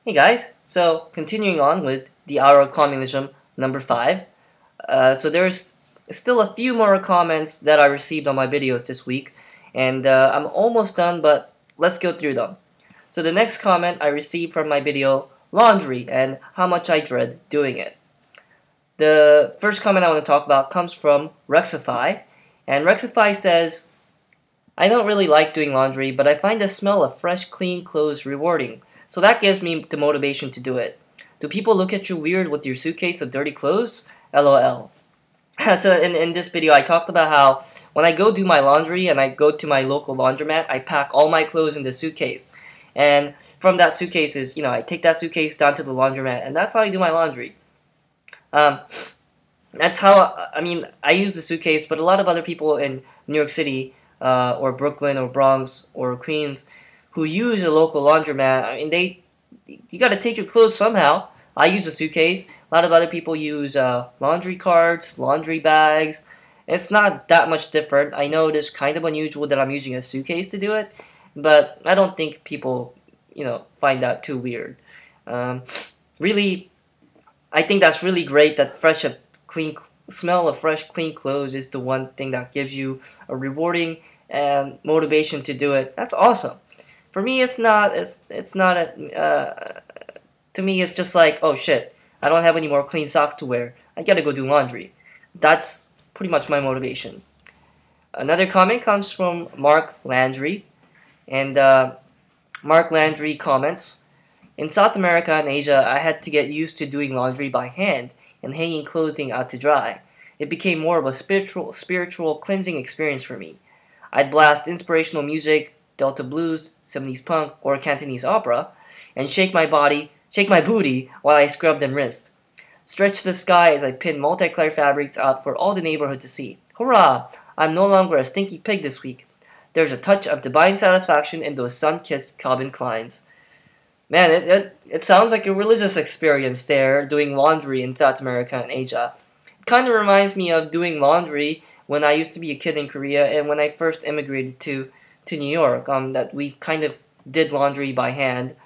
Hey guys, so continuing on with the Hour of Communism number 5. So there's still a few more comments that I received on my videos this week, and I'm almost done, but let's go through them. So the next comment I received from my video, laundry, and how much I dread doing it. The first comment I want to talk about comes from Rexify, and Rexify says, I don't really like doing laundry, but I find the smell of fresh, clean clothes rewarding. So that gives me the motivation to do it. Do people look at you weird with your suitcase of dirty clothes? LOL. So in this video, I talked about how when I go do my laundry and I go to my local laundromat, I pack all my clothes in the suitcase. And from that suitcase I take that suitcase down to the laundromat, and that's how I do my laundry. Um, that's how, I use the suitcase, but a lot of other people in New York City, or Brooklyn, or Bronx, or Queens, who use a local laundromat, you gotta take your clothes somehow. I use a suitcase. A lot of other people use laundry carts, laundry bags. It's not that much different. I know it is kind of unusual that I'm using a suitcase to do it, but I don't think people, find that too weird. Really, I think that's really great that clean smell of fresh, clean clothes is the one thing that gives you a rewarding and motivation to do it. That's awesome. For me, it's not. It's not a. To me, it's just like, oh shit, I don't have any more clean socks to wear. I gotta go do laundry. That's pretty much my motivation. Another comment comes from Mark Landry, and Mark Landry comments, in South America and Asia, I had to get used to doing laundry by hand and hanging clothing out to dry. It became more of a spiritual cleansing experience for me. I'd blast inspirational music, Delta blues, 70s punk, or Cantonese opera, and shake my booty while I scrubbed and rinsed. Stretch the sky as I pinned multicolored fabrics out for all the neighborhood to see. Hurrah! I'm no longer a stinky pig this week. There's a touch of divine satisfaction in those sun-kissed Calvin Kleins. Man, it sounds like a religious experience there, doing laundry in South America and Asia. It kind of reminds me of doing laundry when I used to be a kid in Korea and when I first immigrated to New York, that we kind of did laundry by hand.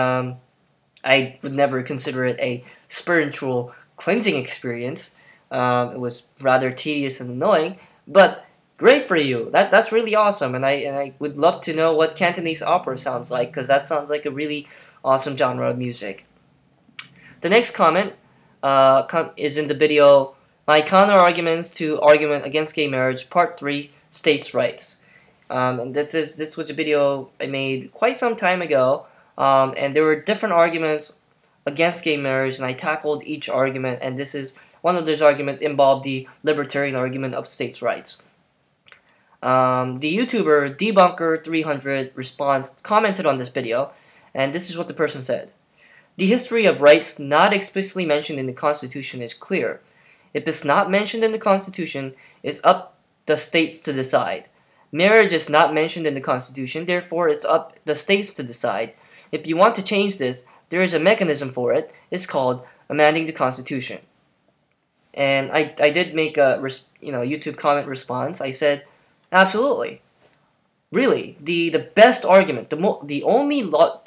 I would never consider it a spiritual cleansing experience. It was rather tedious and annoying, but great for you. That's really awesome, and I would love to know what Cantonese opera sounds like, because that sounds like a really awesome genre of music. The next comment is in the video, my counter arguments to argument against gay marriage, part 3, states' rights. And this was a video I made quite some time ago, and there were different arguments against gay marriage, and I tackled each argument, and this is one of those arguments involved the libertarian argument of states' rights. The YouTuber Debunker300 commented on this video, and this is what the person said. The history of rights not explicitly mentioned in the Constitution is clear. If it's not mentioned in the Constitution, it's up the states to decide. Marriage is not mentioned in the Constitution, therefore it's up the states to decide. If you want to change this, there is a mechanism for it. It's called amending the Constitution. And I did make a YouTube comment response. I said, absolutely. Really, the best argument, the only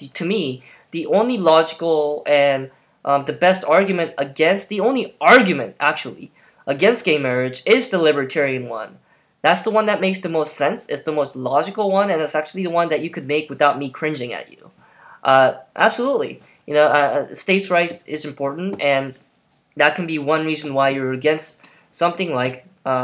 logical and the best argument against, the only argument actually against gay marriage is the libertarian one. That's the one that makes the most sense. It's the most logical one, and it's actually the one that you could make without me cringing at you. Absolutely. States' rights is important, and that can be one reason why you're against something like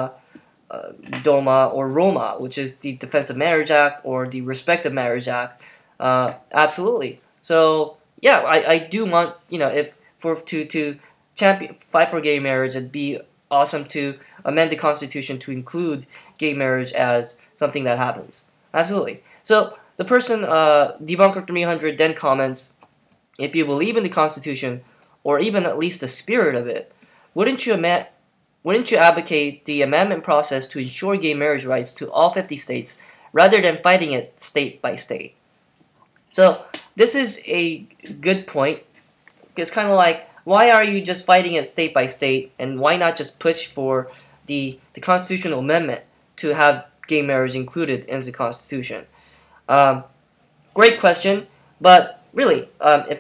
DOMA or ROMA, which is the Defense of Marriage Act or the Respect of Marriage Act. Absolutely. So yeah, I do want to fight for gay marriage. It'd be awesome to amend the Constitution to include gay marriage as something that happens. Absolutely. So the person Debunker300 then comments, if you believe in the Constitution or even at least the spirit of it, wouldn't you advocate the amendment process to ensure gay marriage rights to all 50 states rather than fighting it state by state? So this is a good point. It's kind of like, why are you just fighting it state by state, and why not just push for the constitutional amendment to have gay marriage included in the Constitution? Great question, but really,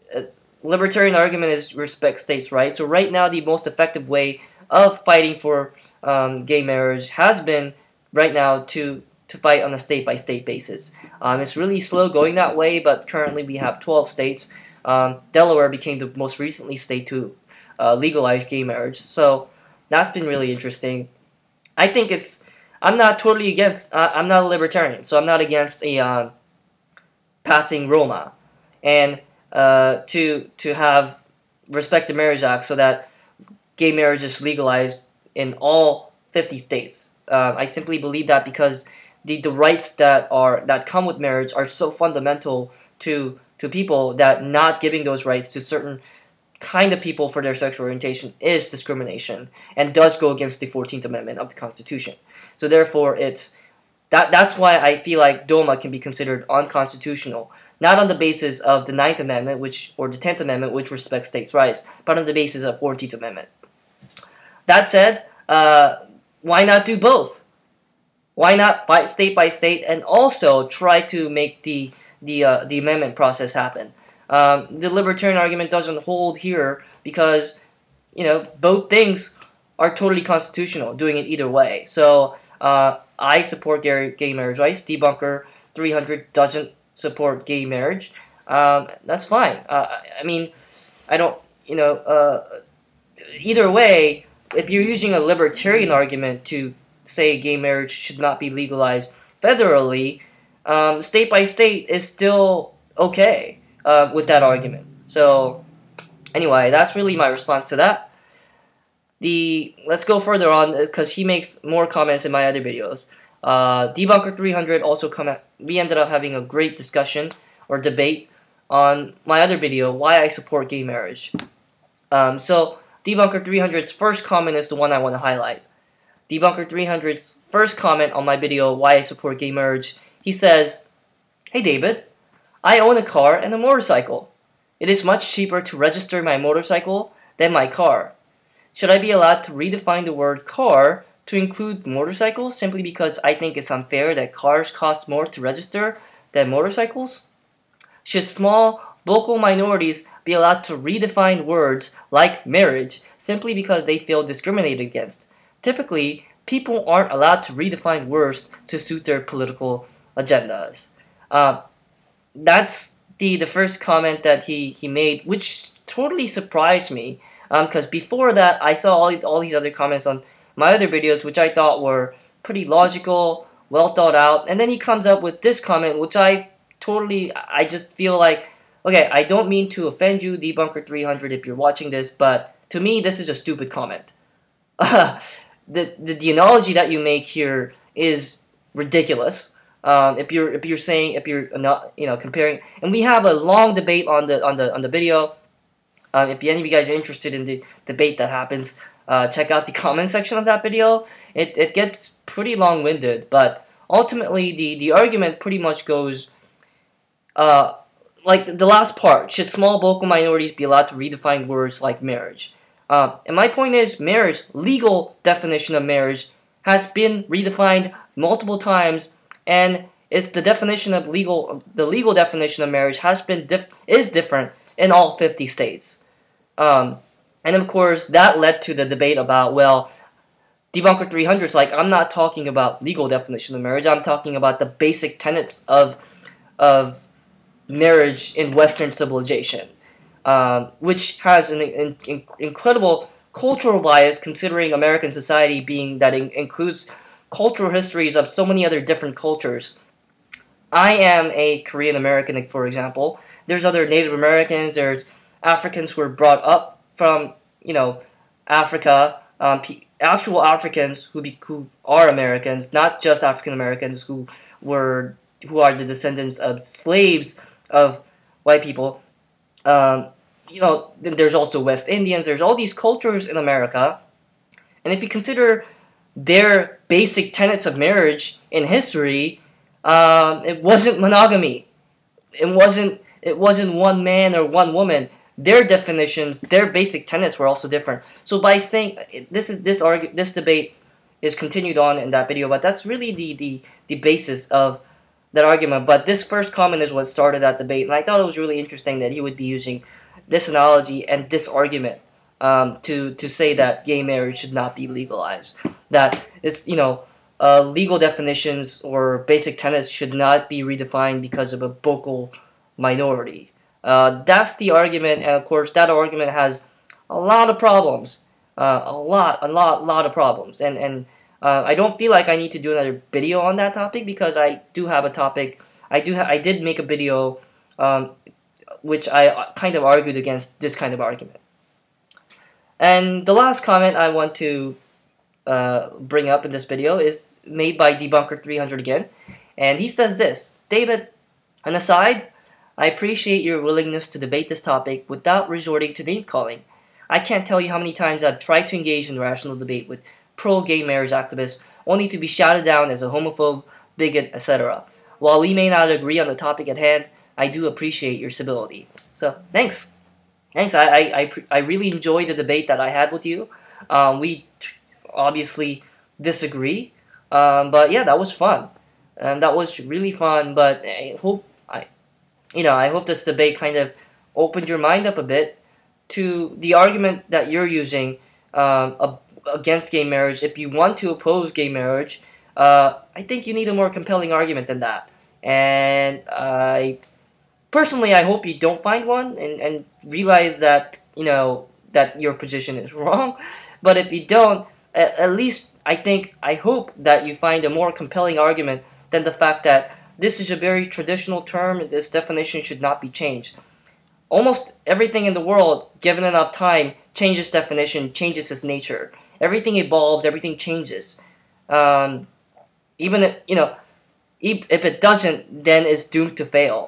libertarian argument is respect states' rights. So right now, the most effective way of fighting for gay marriage has been right now to fight on a state-by-state basis. It's really slow going that way, but currently we have 12 states. Delaware became the most recently state to legalize gay marriage. So that's been really interesting. I think I'm not totally against. I'm not a libertarian, so I'm not against a passing Roma, and to have respect the Marriage Act so that gay marriage is legalized in all 50 states. I simply believe that because the rights that come with marriage are so fundamental to people that not giving those rights to certain kind of people for their sexual orientation is discrimination and does go against the 14th Amendment of the Constitution. So therefore, that's why I feel like DOMA can be considered unconstitutional, not on the basis of the 9th Amendment or the 10th Amendment, which respects states' rights, but on the basis of 14th Amendment. That said, why not do both? Why not fight state by state and also try to make the amendment process happen? The libertarian argument doesn't hold here because, both things are totally constitutional, doing it either way. So I support gay marriage rights. Debunker 300 doesn't support gay marriage. That's fine. I mean, I don't, either way, if you're using a libertarian argument to say gay marriage should not be legalized federally, state by state is still okay with that argument. So anyway, that's really my response to that. Let's go further on because he makes more comments in my other videos. Debunker 300 also we ended up having a great discussion or debate on my other video, why I support gay marriage. So Debunker 300's first comment is the one I want to highlight. Debunker 300's first comment on my video, why I support gay marriage, he says, "Hey David, I own a car and a motorcycle. It is much cheaper to register my motorcycle than my car. Should I be allowed to redefine the word car to include motorcycles simply because I think it's unfair that cars cost more to register than motorcycles? Should small, vocal minorities be allowed to redefine words like marriage simply because they feel discriminated against? Typically, people aren't allowed to redefine words to suit their political agendas." That's the first comment that he made, which totally surprised me. Because before that, I saw all these other comments on my other videos, which I thought were pretty logical, well thought out, and then he comes up with this comment, which I just feel like, okay, I don't mean to offend you, Debunker 300, if you're watching this, but to me, this is a stupid comment. The analogy that you make here is ridiculous. If you're not, comparing, and we have a long debate on the video. If any of you guys are interested in the debate that happens, check out the comment section of that video. It gets pretty long-winded, but ultimately the argument pretty much goes like the last part. Should small vocal minorities be allowed to redefine words like marriage? And my point is, marriage, legal definition of marriage, has been redefined multiple times, and it's the legal definition of marriage is different in all 50 states. And of course, that led to the debate about, well, Debunker 300's like, I'm not talking about legal definition of marriage, I'm talking about the basic tenets of marriage in Western civilization, which has an incredible cultural bias, considering American society being that includes cultural histories of so many other different cultures. I am a Korean American, for example. There's other Native Americans, there's Africans who were brought up from, Africa, actual Africans who are Americans, not just African Americans who are the descendants of slaves of white people. There's also West Indians. There's all these cultures in America, and if you consider their basic tenets of marriage in history, it wasn't monogamy. It wasn't one man or one woman. Their definitions, their basic tenets were also different. So by saying this debate is continued on in that video, but that's really the basis of that argument. But this first comment is what started that debate, and I thought it was really interesting that he would be using this analogy and this argument to say that gay marriage should not be legalized. That it's, legal definitions or basic tenets should not be redefined because of a vocal minority. That's the argument, and of course that argument has a lot of problems. A lot of problems, and I don't feel like I need to do another video on that topic because I do have a topic. I did make a video, which I kind of argued against this kind of argument. And the last comment I want to bring up in this video is made by Debunker 300 again, and he says this: David, an aside, I appreciate your willingness to debate this topic without resorting to name calling. I can't tell you how many times I've tried to engage in rational debate with pro-gay marriage activists, only to be shouted down as a homophobe, bigot, etc. While we may not agree on the topic at hand, I do appreciate your civility. So, thanks. Thanks. I really enjoyed the debate that I had with you. We obviously disagree, but yeah, that was fun, and that was really fun. But I hope I hope this debate kind of opened your mind up a bit to the argument that you're using against gay marriage. If you want to oppose gay marriage, I think you need a more compelling argument than that. And personally, I hope you don't find one and realize that that your position is wrong. But if you don't, at least I hope that you find a more compelling argument than the fact that this is a very traditional term and this definition should not be changed. Almost everything in the world, given enough time, changes definition, changes its nature. Everything evolves, everything changes. Even if it doesn't, then it's doomed to fail.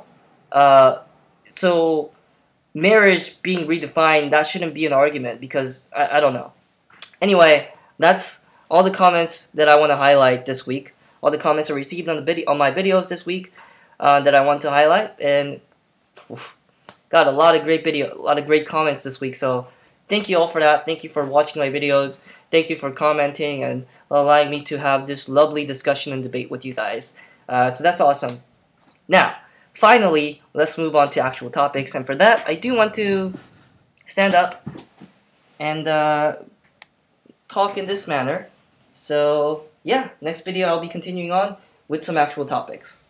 So marriage being redefined, that shouldn't be an argument because I don't know. Anyway, that's all the comments that I want to highlight this week. All the comments I received on my videos this week that I want to highlight, and got a lot of great comments this week. So thank you all for that. Thank you for watching my videos. Thank you for commenting and allowing me to have this lovely discussion and debate with you guys. So that's awesome. Now, finally, let's move on to actual topics. And for that, I do want to stand up and talk in this manner. So yeah, next video I'll be continuing on with some actual topics.